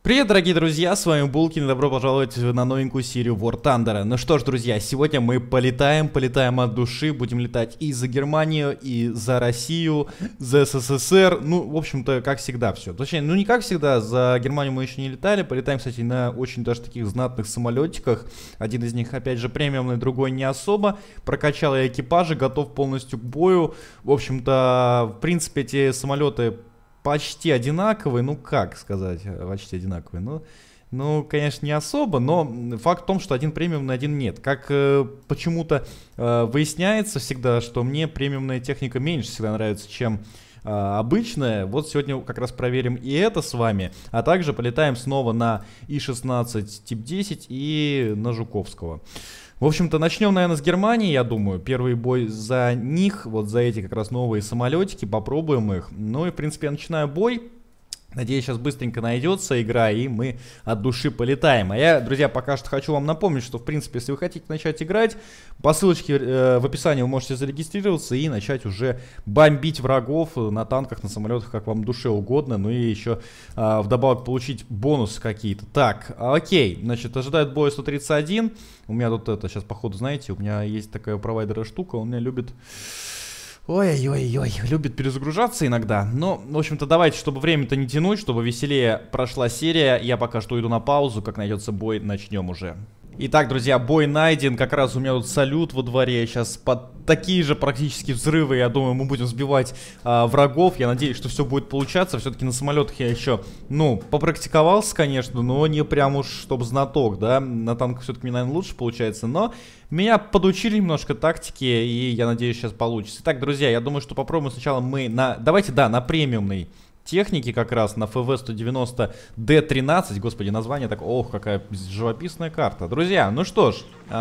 Привет, дорогие друзья, с вами Булкин, и добро пожаловать на новенькую серию War Thunder. Ну что ж, друзья, сегодня мы полетаем от души, будем летать и за Германию, и за Россию, за СССР, ну, в общем-то, как всегда все. Точнее, ну не как всегда, за Германию мы еще не летали, полетаем, кстати, на очень даже таких знатных самолетиках. Один из них, опять же, премиумный, другой не особо. Прокачал я экипажи, готов полностью к бою. В общем-то, в принципе, эти самолеты почти одинаковые, ну как сказать, почти одинаковые, ну, конечно, не особо, но факт в том, что один премиумный, один нет. Как почему-то выясняется всегда, что мне премиумная техника меньше всегда нравится, чем обычная. Вот сегодня как раз проверим и это с вами, а также полетаем снова на И-16 тип 10 и на Жуковского. В общем-то, начнем, наверное, с Германии, я думаю. Первый бой за них, вот за эти как раз новые самолетики, попробуем их. Ну и, в принципе, я начинаю бой. Надеюсь, сейчас быстренько найдется игра, и мы от души полетаем. А я, друзья, пока что хочу вам напомнить, что, в принципе, если вы хотите начать играть, по ссылочке в описании вы можете зарегистрироваться и начать уже бомбить врагов на танках, на самолетах, как вам душе угодно. Ну и еще вдобавок получить бонусы какие-то. Так, окей, значит, ожидает боя 131. У меня тут это, сейчас, походу, знаете, у меня есть такая провайдера штука, он меня любит... Ой-ой-ой, любит перезагружаться иногда. Но, в общем-то, давайте, чтобы время-то не тянуть, чтобы веселее прошла серия, я пока что иду на паузу, как найдется бой, начнем уже. Итак, друзья, бой найден, как раз у меня тут салют во дворе, сейчас под такие же практически взрывы, я думаю, мы будем сбивать врагов, я надеюсь, что все будет получаться, все-таки на самолетах я еще, ну, попрактиковался, конечно, но не прям уж, чтобы знаток, да, на танках все-таки, наверное, лучше получается, но меня подучили немножко тактике, и я надеюсь, сейчас получится. Итак, друзья, я думаю, что попробуем сначала мы на, давайте, да, на премиумный техники как раз, на ФВ-190Д13, господи, название так, ох, какая живописная карта. Друзья, ну что ж,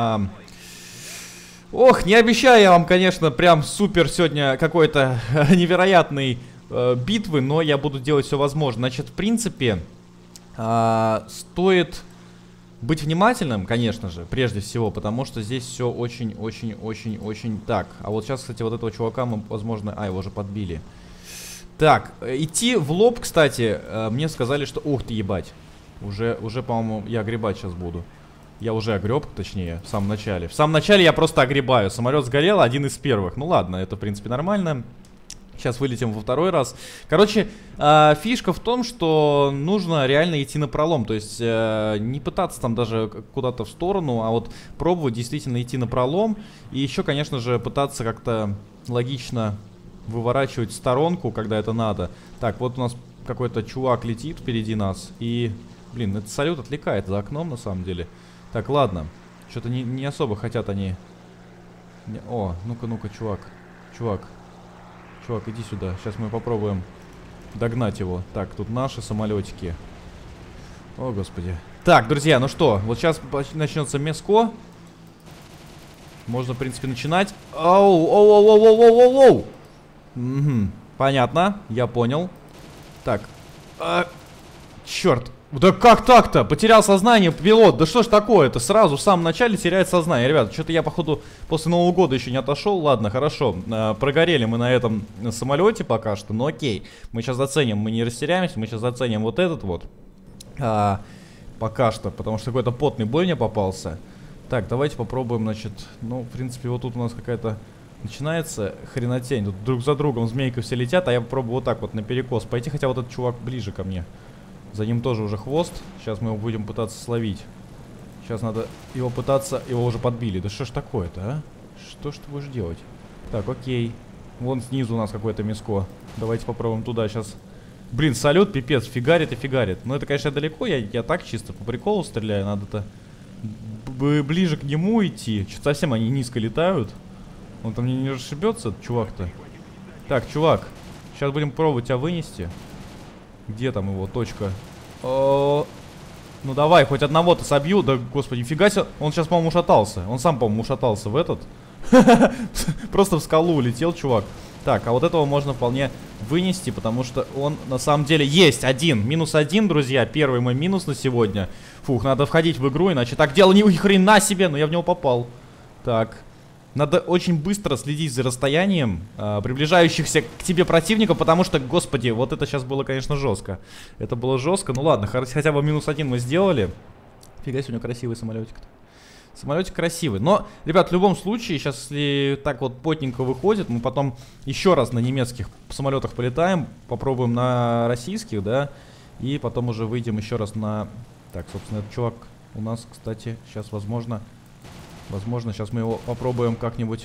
ох, не обещаю я вам, конечно, прям супер сегодня какой-то невероятной битвы, но я буду делать все возможное. Значит, в принципе, стоит быть внимательным, конечно же, прежде всего, потому что здесь все очень-очень-очень-очень так. А вот сейчас, кстати, вот этого чувака мы, возможно, его уже подбили. Так, идти в лоб, кстати, мне сказали, что... Ух ты, ебать. Уже, по-моему, я огребать сейчас буду. Я уже огреб, точнее, в самом начале. В самом начале я просто огребаю. Самолет сгорел, один из первых. Ну ладно, это, в принципе, нормально. Сейчас вылетим во второй раз. Короче, фишка в том, что нужно реально идти на пролом. То есть не пытаться там даже куда-то в сторону, а вот пробовать действительно идти на пролом. И еще, конечно же, пытаться как-то логично... выворачивать в сторонку, когда это надо. Так, вот у нас какой-то чувак летит впереди нас. И, блин, этот салют отвлекает за окном, на самом деле. Так, ладно. Что-то не особо хотят они. О, ну-ка, чувак. Чувак, иди сюда. Сейчас мы попробуем догнать его. Так, тут наши самолетики. О, господи. Так, друзья, ну что, вот сейчас начнется меско. Можно, в принципе, начинать. Оу. Угу, понятно, я понял. Так, черт, да как так-то? Потерял сознание пилот, да что ж такое-то? Сразу в самом начале теряет сознание. Ребят, что-то я, походу, после Нового года еще не отошел. Ладно, хорошо, прогорели мы на этом самолете пока что, но окей. Мы сейчас заценим, мы не растеряемся, мы сейчас заценим вот этот вот. Пока что, потому что какой-то потный бой мне попался. Так, давайте попробуем, значит, ну, в принципе, вот тут у нас какая-то... начинается хренотень. Тут друг за другом змейка все летят, а я попробую вот так вот наперекос пойти, хотя вот этот чувак ближе ко мне. За ним тоже уже хвост. Сейчас мы его будем пытаться словить. Сейчас надо его пытаться... Его уже подбили. Да что ж такое-то, а? Что ж ты будешь делать? Так, окей. Вон снизу у нас какое-то мяско. Давайте попробуем туда сейчас. Блин, салют, пипец, фигарит и фигарит. Но это, конечно, далеко. Я так чисто по приколу стреляю. Надо-то ближе к нему идти. Что-то совсем они низко летают. Он там не расшибется, чувак-то. Так, чувак, сейчас будем пробовать тебя вынести. Где там его точка? Ну давай, хоть одного-то собью. Да, господи, нифига себе. Он сейчас, по-моему, ушатался. Он сам, по-моему, ушатался в этот. Просто в скалу улетел, чувак. Так, а вот этого можно вполне вынести, потому что он на самом деле есть один. -1, друзья. Первый мой минус на сегодня. Фух, надо входить в игру, иначе так дело ни хрена себе. Но я в него попал. Так. Надо очень быстро следить за расстоянием приближающихся к тебе противников, потому что, господи, вот это сейчас было, конечно, жестко. Это было жестко. Ну ладно, хотя бы -1 мы сделали. Фига себе, у него красивый самолетик-то. Самолетик красивый. Но, ребят, в любом случае, сейчас, если так вот потненько выходит, мы потом еще раз на немецких самолетах полетаем, попробуем на российских, да, и потом уже выйдем еще раз на... Так, собственно, этот чувак у нас, кстати, сейчас, возможно, сейчас мы его попробуем как-нибудь,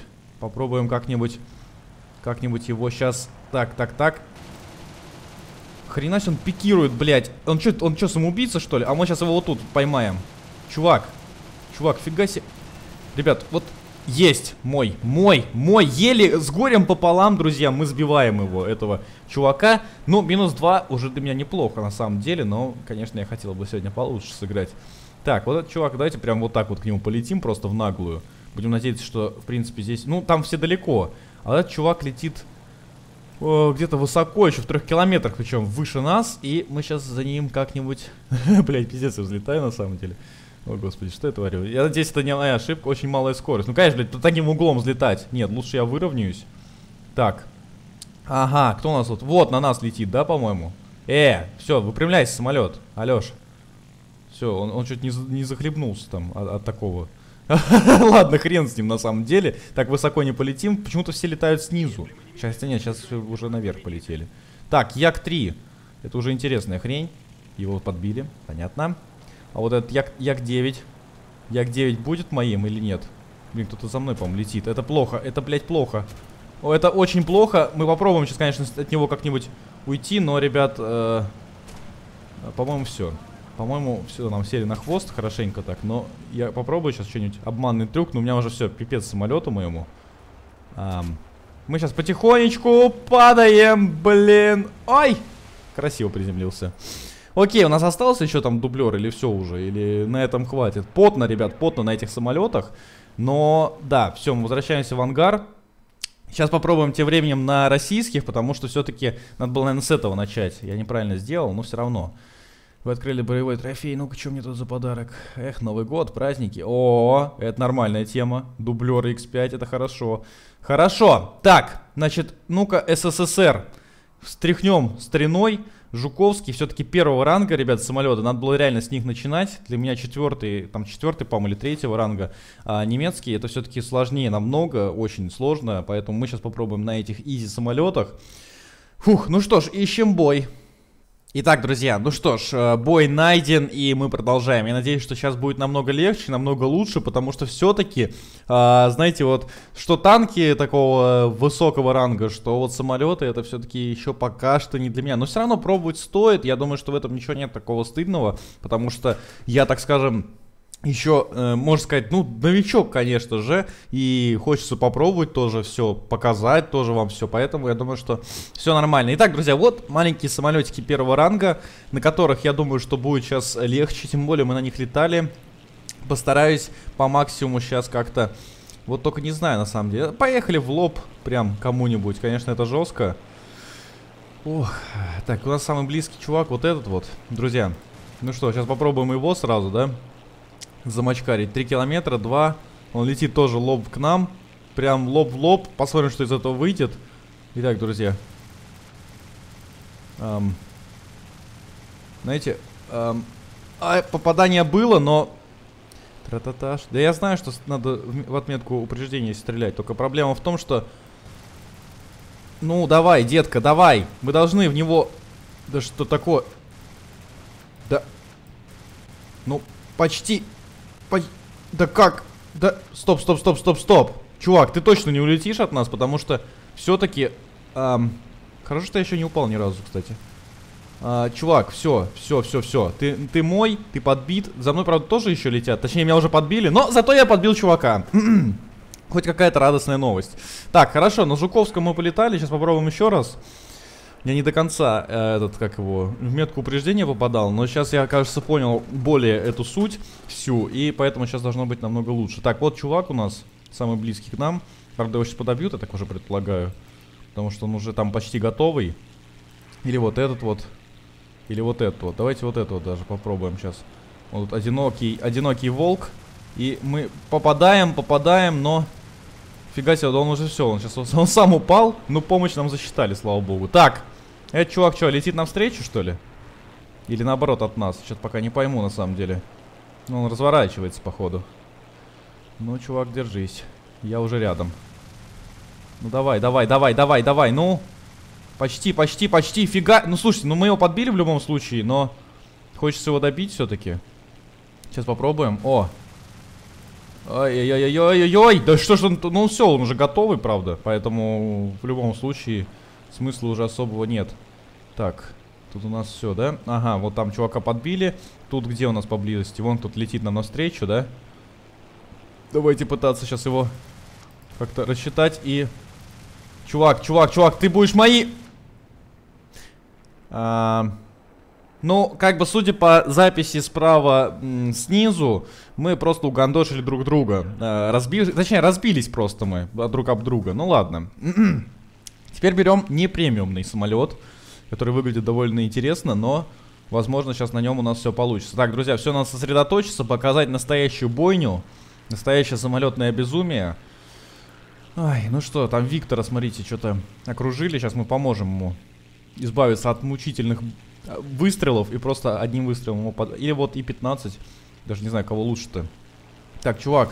его сейчас, так. Хрена себе он пикирует, блядь. Он что, самоубийца, что ли? А мы сейчас его вот тут поймаем. Чувак, фига себе. Ребят, вот есть мой, еле с горем пополам, друзья, мы сбиваем его, этого чувака. Ну, -2 уже для меня неплохо, на самом деле, но, конечно, я хотел бы сегодня получше сыграть. Так, вот этот чувак, давайте прям вот так вот к нему полетим, просто в наглую. Будем надеяться, что, в принципе, здесь... Ну, там все далеко. А этот чувак летит где-то высоко, еще в 3 километрах, причем выше нас. И мы сейчас за ним как-нибудь... Блять, пиздец, я взлетаю на самом деле. О, господи, что я творю? Я надеюсь, это не моя ошибка, очень малая скорость. Ну, конечно, блядь, таким углом взлетать. Нет, лучше я выровняюсь. Так. Ага, кто у нас тут? Вот, на нас летит, да, по-моему? Все, выпрямляйся, самолет. Алёш. Все, он чуть не захлебнулся там от такого. Ладно, хрен с ним на самом деле. Так высоко не полетим. Почему-то все летают снизу. Сейчас уже наверх полетели. Так, Як-3. Это уже интересная хрень. Его подбили, понятно. А вот этот Як-9. Як-9 будет моим или нет? Блин, кто-то за мной, по-моему, летит. Это плохо, это, блядь, плохо. О, это очень плохо. Мы попробуем сейчас, конечно, от него как-нибудь уйти, но, ребят, по-моему, все. По-моему, все, нам сели на хвост хорошенько так, но я попробую сейчас что-нибудь, обманный трюк, но у меня уже все, пипец самолету моему. Мы сейчас потихонечку падаем, блин. Ой! Красиво приземлился. Окей, у нас остался еще там дублер или все уже, или на этом хватит. Потно, ребят, потно на этих самолетах. Но, да, все, мы возвращаемся в ангар. Сейчас попробуем тем временем на российских, потому что все-таки надо было, наверное, с этого начать. Я неправильно сделал, но все равно. Вы открыли боевой трофей. Ну-ка, что мне тут за подарок? Эх, Новый год, праздники. О, это нормальная тема. Дублер X5, это хорошо. Хорошо. Так, значит, ну-ка, СССР. Встряхнем стариной. Жуковский, все-таки 1-го ранга, ребят, самолеты. Надо было реально с них начинать. Для меня 4-й, там 4-й, по-моему, или 3-го ранга. А немецкие, это все-таки сложнее намного, очень сложно. Поэтому мы сейчас попробуем на этих изи самолетах. Фух, ну что ж, ищем бой. Итак, друзья, ну что ж, бой найден, и мы продолжаем. Я надеюсь, что сейчас будет намного легче, намного лучше, потому что все-таки, знаете, вот, что танки такого высокого ранга, что вот самолеты, это все-таки еще пока что не для меня. Но все равно пробовать стоит, я думаю, что в этом ничего нет такого стыдного, потому что я, так скажем... Еще, можно сказать, ну, новичок, конечно же, и хочется попробовать тоже все, показать тоже вам все, поэтому я думаю, что все нормально. Итак, друзья, вот маленькие самолетики 1-го ранга, на которых, я думаю, что будет сейчас легче, тем более мы на них летали. Постараюсь по максимуму сейчас как-то, вот только не знаю на самом деле. Поехали в лоб прям кому-нибудь, конечно, это жестко. Ох, так, у нас самый близкий чувак, вот этот вот, друзья. Ну что, сейчас попробуем его сразу, да? Замочкарить. 3 километра, 2. Он летит тоже лоб к нам. Прям лоб в лоб. Посмотрим, что из этого выйдет. Итак, друзья. Знаете, попадание было, но... Тра-та-таш. Да я знаю, что надо в отметку упреждения стрелять. Только проблема в том, что... Ну, давай, детка, давай. Мы должны в него... Да что такое? Да... Ну, почти... Да как? Да, стоп. Чувак, ты точно не улетишь от нас, потому что все-таки... Хорошо, что я еще не упал ни разу, кстати. Чувак, все. Ты мой, ты подбит. За мной, правда, тоже еще летят. Точнее, меня уже подбили, но зато я подбил чувака. Хоть какая-то радостная новость. Так, хорошо, на Жуковском мы полетали. Сейчас попробуем еще раз. Я не до конца в метку упреждения попадал, но сейчас я, кажется, понял более эту суть всю, и поэтому сейчас должно быть намного лучше. Так, вот чувак у нас, самый близкий к нам. Правда, его сейчас подобьют, я так уже предполагаю, потому что он уже там почти готовый. Или вот этот вот, или вот этот вот. Давайте вот этого даже попробуем сейчас. Вот тут одинокий волк, и мы попадаем, но... Фига себе, да он уже все, он сейчас он сам упал, но помощь нам засчитали, слава богу. Так, этот чувак что, летит навстречу, что ли? Или наоборот от нас? Что-то пока не пойму, на самом деле. Ну, он разворачивается, походу. Ну, чувак, держись. Я уже рядом. Ну, давай, давай, давай, давай, давай, ну. Почти, почти, почти, фига. Ну, слушайте, ну мы его подбили в любом случае, но хочется его добить все-таки. Сейчас попробуем. О. Ой-ой-ой-ой-ой-ой. Да что ж он, ну все, он уже готовый, правда. Поэтому в любом случае смысла уже особого нет. Так, тут у нас все, да? Ага, вот там чувака подбили. Тут где у нас поблизости? Вон тут летит нам навстречу, да? Давайте пытаться сейчас его как-то рассчитать и... Чувак, чувак, чувак, ты будешь мои... Ну, как бы, судя по записи справа снизу, мы просто угандошили друг друга. Точнее, разбились просто мы друг об друга. Ну ладно. Теперь берем не премиумный самолет, который выглядит довольно интересно, но, возможно, сейчас на нем у нас все получится. Так, друзья, все надо сосредоточиться, показать настоящую бойню, настоящее самолетное безумие. Ай, ну что, там Виктора, смотрите, что-то окружили. Сейчас мы поможем ему избавиться от мучительных выстрелов и просто одним выстрелом ему или вот и 15. Даже не знаю, кого лучше-то. Так, чувак.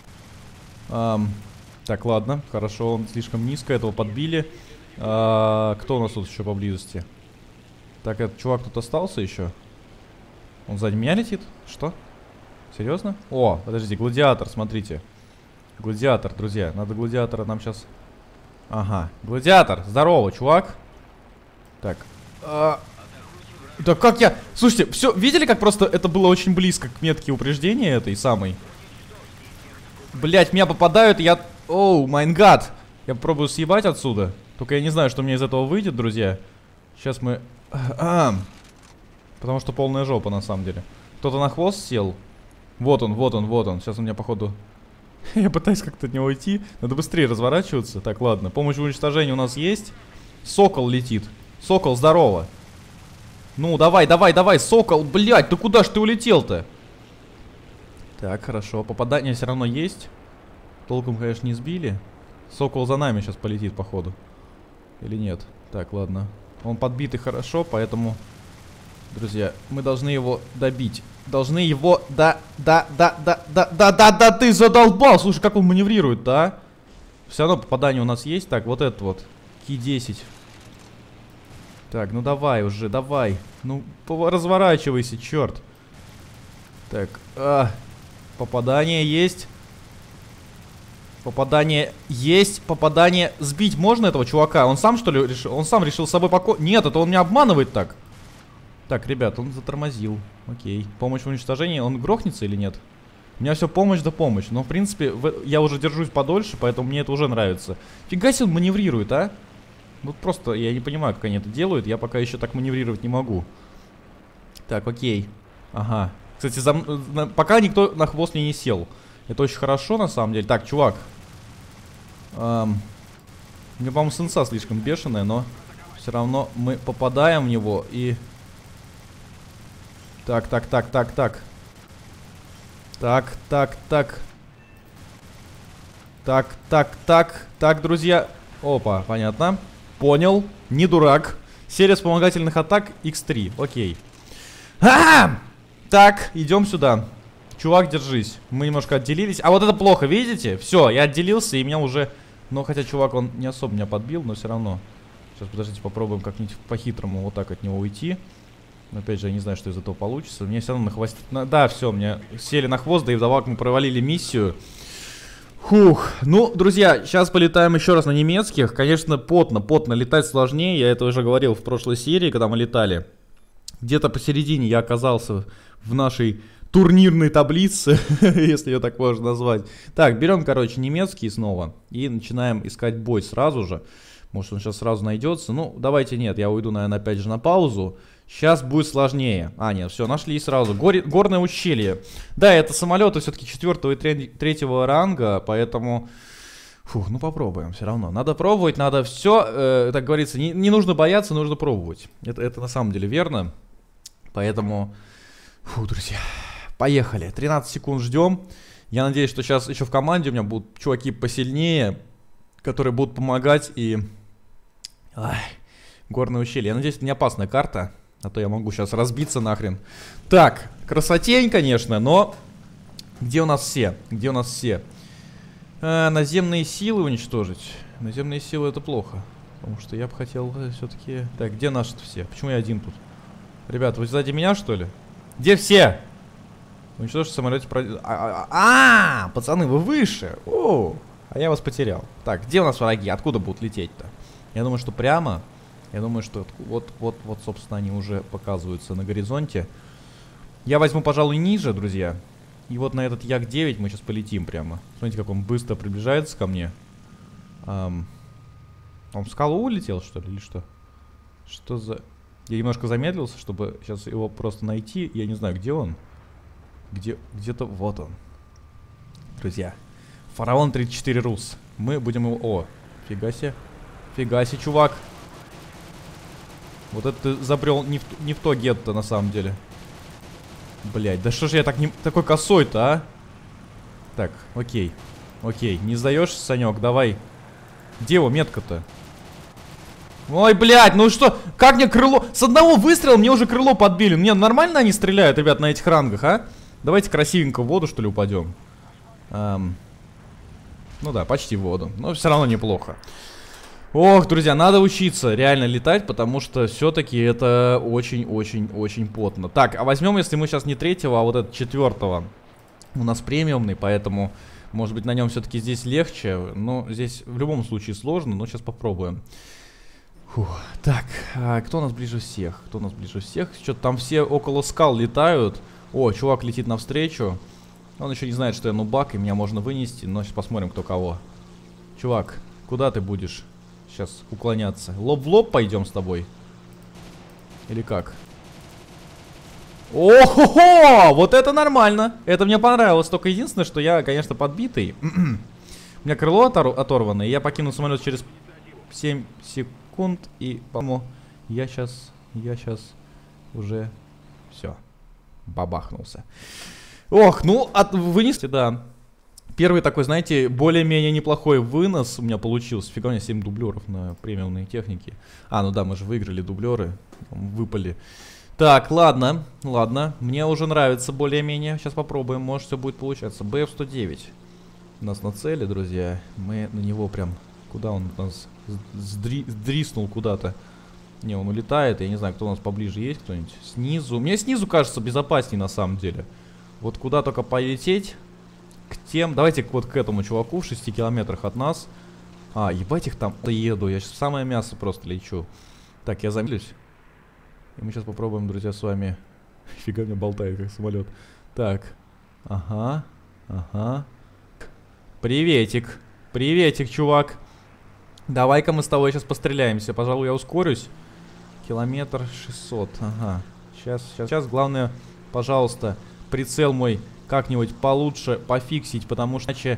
Так, ладно, хорошо, он слишком низко, этого подбили. Кто у нас тут еще поблизости? Так, этот чувак тут остался еще. Он сзади меня летит? Что? Серьезно? О, подождите, гладиатор, смотрите. Гладиатор, друзья, надо гладиатора нам сейчас... Ага, гладиатор, здорово, чувак. Так. Да как я... Слушайте, все, видели, как просто это было очень близко к метке упреждения этой самой? Блять, меня попадают, и я... Оу, майн гад. Я попробую съебать отсюда. Только я не знаю, что мне из этого выйдет, друзья. Сейчас мы... Потому что полная жопа, на самом деле. Кто-то на хвост сел. Вот он, вот он, вот он. Сейчас у меня, походу... Я пытаюсь как-то от него уйти. Надо быстрее разворачиваться. Так, ладно. Помощь в уничтожении у нас есть. Сокол летит. Сокол, здорово. Ну, давай, давай, давай, Сокол. Блядь, да куда ж ты улетел-то? Так, хорошо. Попадание все равно есть. Толком, конечно, не сбили. Сокол за нами сейчас полетит, походу. Или нет? Так, ладно. Он подбитый хорошо, поэтому... Друзья, мы должны его добить. Должны его... Да, ты задолбал! Слушай, как он маневрирует-то, а? Все равно попадание у нас есть. Так, вот этот вот. Ки-10. Так, ну давай уже, давай. Ну, разворачивайся, черт. Так, попадание есть. Попадание есть. Попадание. Сбить можно этого чувака? Он сам, что ли, решил? Он сам решил с собой Нет, это он меня обманывает так. Так, ребят, он затормозил. Окей. Помощь в уничтожении. Он грохнется или нет? У меня все помощь да помощь. Но, в принципе, я уже держусь подольше, поэтому мне это уже нравится. Фига себе он маневрирует, а? Вот просто я не понимаю, как они это делают. Я пока еще так маневрировать не могу. Так, окей. Ага. Кстати, пока никто на хвост мне не сел. Это очень хорошо, на самом деле. Так, чувак. У меня, по-моему, сенса слишком бешеная, но все равно мы попадаем в него и... Так. Так, друзья. Опа, понятно. Понял. Не дурак. Серия вспомогательных атак X3. Окей. Так, идем сюда. Чувак, держись. Мы немножко отделились. А вот это плохо, видите? Все, я отделился, и меня уже... Но хотя чувак, он не особо меня подбил, но все равно. Сейчас, подождите, попробуем как-нибудь по-хитрому вот так от него уйти. Но опять же, я не знаю, что из этого получится. Мне все равно на хвосте... Да, все, мне сели на хвост, да и вдобавок мы провалили миссию. Фух. Ну, друзья, сейчас полетаем еще раз на немецких. Конечно, потно летать сложнее. Я это уже говорил в прошлой серии, когда мы летали. Где-то посередине я оказался в нашей турнирной таблице, если ее так можно назвать. Так, берем, короче, немецкий снова и начинаем искать бой сразу же. Может, он сейчас сразу найдется. Ну, давайте нет, я уйду, наверное, опять же на паузу. Сейчас будет сложнее. Нет, все, нашли сразу. Горное ущелье. Да, это самолеты все-таки 4-го и 3-го ранга, поэтому... Фух, ну попробуем все равно. Надо пробовать, надо все, так говорится, не нужно бояться, нужно пробовать. Это на самом деле верно. Поэтому, фу, друзья, поехали. 13 секунд ждем. Я надеюсь, что сейчас еще в команде у меня будут чуваки посильнее. которые будут помогать и... Ай, горное ущелье. Я надеюсь, это не опасная карта, а то я могу сейчас разбиться нахрен. Так, красотень, конечно, но... Где у нас все? Где у нас все? Наземные силы уничтожить. Наземные силы это плохо. Потому что я бы хотел все-таки... Так, где наши-то все? Почему я один тут? Ребят, вы сзади меня, что ли? Где все? Уничтожить самолете... Пацаны, вы выше! О, а я вас потерял. Так, где у нас враги? Откуда будут лететь-то? Я думаю, что прямо. Я думаю, что вот, собственно, они уже показываются на горизонте. Я возьму, пожалуй, ниже, друзья. И вот на этот Як-9 мы сейчас полетим прямо. Смотрите, как он быстро приближается ко мне. Он в скалу улетел, что ли, или что? Что за... Я немножко замедлился, чтобы сейчас его просто найти. Я не знаю, где он. Где-то вот он. Друзья. Фараон 34 Рус. Мы будем его... О, фига себе. Фига себе, чувак. Вот это ты забрел не в то гетто, на самом деле. Блять, да что ж я такой косой-то, а? Так, окей. Окей, не сдаешься, Санек, давай. Где его метка-то? Ой, блядь, ну что? Как мне крыло? С одного выстрела мне уже крыло подбили. Мне нормально они стреляют, ребят, на этих рангах, а? Давайте красивенько в воду, что ли, упадем. Ну да, почти в воду. Но все равно неплохо. Ох, друзья, надо учиться реально летать, потому что все-таки это очень-очень-очень потно. Так, а возьмем, если мы сейчас не третьего, а вот этот четвертого. У нас премиумный, поэтому, может быть, на нем все-таки здесь легче. Но здесь в любом случае сложно, но сейчас попробуем. Фух. Так, кто у нас ближе всех? Кто у нас ближе всех? Что-то там все около скал летают. О, чувак летит навстречу. Он еще не знает, что я нубак, и меня можно вынести. Но сейчас посмотрим, кто кого. Чувак, куда ты будешь сейчас уклоняться? Лоб в лоб пойдем с тобой? Или как? О-хо-хо! Вот это нормально! Это мне понравилось. Только единственное, что я, конечно, подбитый. У меня крыло оторвано, и я покину самолет через 7 секунд. И, по-моему, я сейчас уже все. Бабахнулся. Ох, ну, вынести, да. Первый такой, знаете, более-менее неплохой вынос у меня получился. Фига, у меня 7 дублеров на премиумной технике. Ну да, мы же выиграли дублеры. Выпали. Так, ладно. Мне уже нравится более-менее. Сейчас попробуем, может все будет получаться. БФ-109 у нас на цели, друзья. Мы на него прям... Куда он нас сдриснул куда-то? Не, он улетает. Я не знаю, кто у нас поближе есть, кто-нибудь. Снизу. Мне снизу кажется безопаснее на самом деле. Вот куда только полететь... К тем, давайте вот к этому чуваку в 6 километрах от нас. Ебать их там еду. Я сейчас в самое мясо просто лечу. Так, я замедлюсь. И мы сейчас попробуем, друзья, с вами. Фига меня болтает, как самолет. Так. Ага. Приветик. Приветик, чувак. Давай-ка мы с тобой сейчас постреляемся. Пожалуй, я ускорюсь. Километр 600. Ага. Сейчас, главное, пожалуйста, прицел мой как-нибудь получше пофиксить, потому что иначе...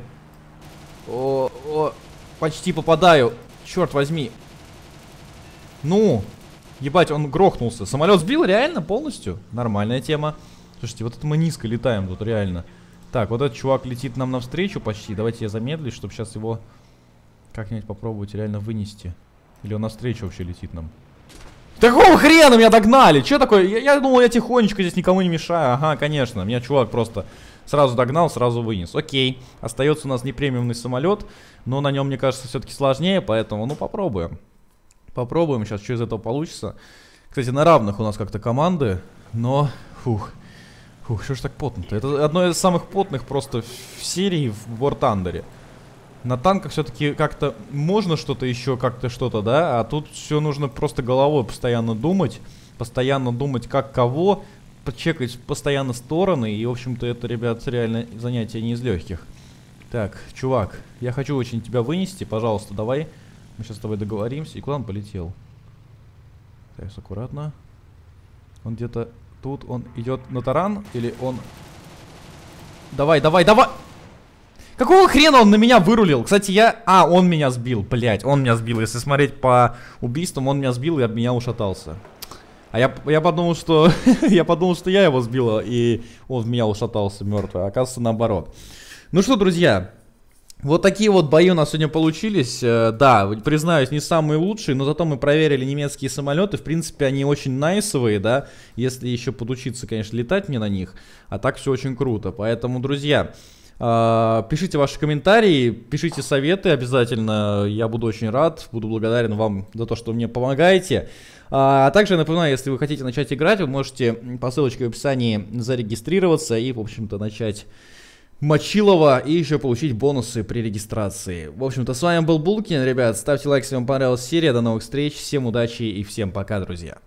Почти попадаю. Черт возьми. Ну, ебать, он грохнулся. Самолет сбил реально полностью? Нормальная тема. Слушайте, вот это мы низко летаем тут реально. Так, вот этот чувак летит нам навстречу почти. Давайте я замедлюсь, чтобы сейчас его как-нибудь попробовать реально вынести. Или он навстречу вообще летит нам? Какого хрена меня догнали? Че такое? Я думал, я тихонечко здесь никому не мешаю. Ага, конечно. Меня чувак просто сразу догнал, сразу вынес. Окей. Остается у нас не премиумный самолет. Но на нем, мне кажется, все-таки сложнее. Поэтому, ну, попробуем. Попробуем сейчас, что из этого получится. Кстати, на равных у нас как-то команды. Но, что ж так потно-то? Это одно из самых потных просто в серии в War Thunder. На танках все-таки как-то можно что-то еще, как-то что-то, да? А тут все нужно просто головой постоянно думать, как кого, почекать постоянно стороны. И, в общем-то, это, ребят, реально занятие не из легких. Так, чувак, я хочу очень тебя вынести, пожалуйста, давай. Мы сейчас с тобой договоримся. И куда он полетел? Так, аккуратно. Он где-то тут, он идет на таран? Или он... Давай! Какого хрена он на меня вырулил? Кстати, он меня сбил, блять, он меня сбил. Если смотреть по убийствам, он меня сбил и от меня ушатался. А я подумал, что... я подумал, что я его сбила, и он в меня ушатался мертвый. А оказывается, наоборот. Ну что, друзья, Вот такие вот бои у нас сегодня получились. Да, признаюсь, не самые лучшие, но зато мы проверили немецкие самолеты. В принципе, они очень найсовые, да, если еще подучиться, конечно, летать мне на них. А так все очень круто. Поэтому, друзья, пишите ваши комментарии, пишите советы обязательно. Я буду очень рад, буду благодарен вам за то, что вы мне помогаете. А также напоминаю, если вы хотите начать играть, вы можете по ссылочке в описании зарегистрироваться и, в общем-то, начать Мочилова и еще получить бонусы при регистрации. В общем-то, с вами был Булкин, ребят. Ставьте лайк, если вам понравилась серия. До новых встреч, всем удачи и всем пока, друзья.